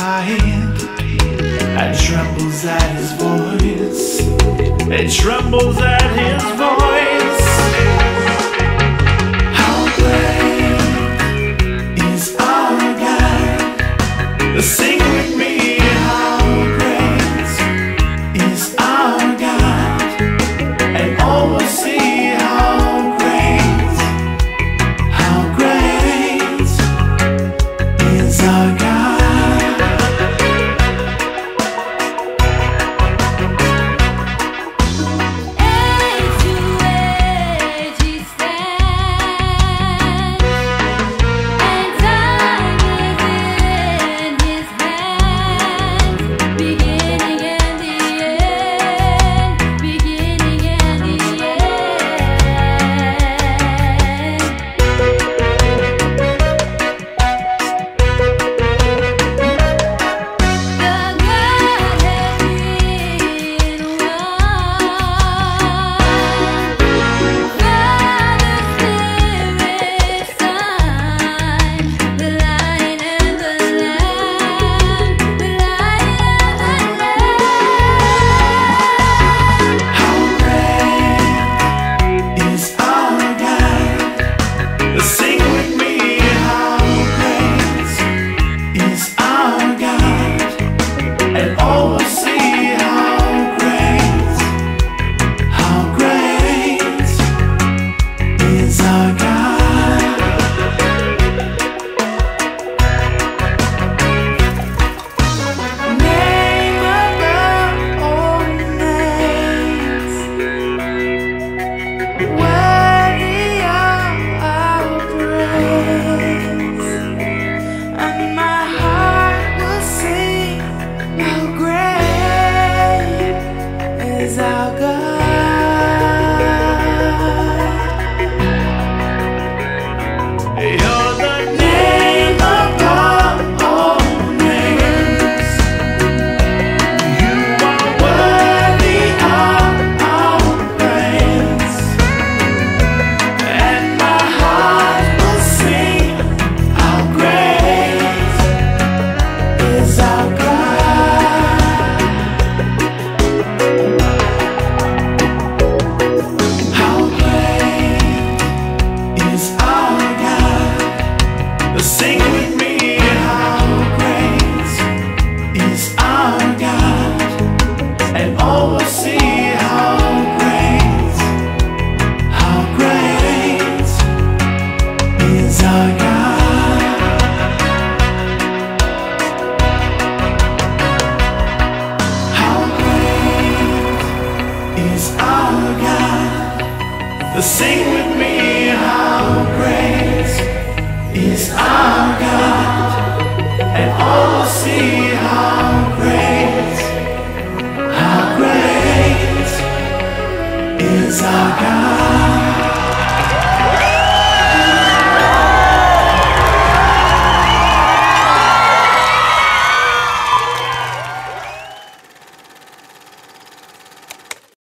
and trembles at his voice. It trembles at his voice. How great is our God? Sing with me. How great is our God? And all will see how great is our God. Sing with me, how great is our God, and all will see how great is our God. How great is our God. Sing with me, how great is our God, and all will see how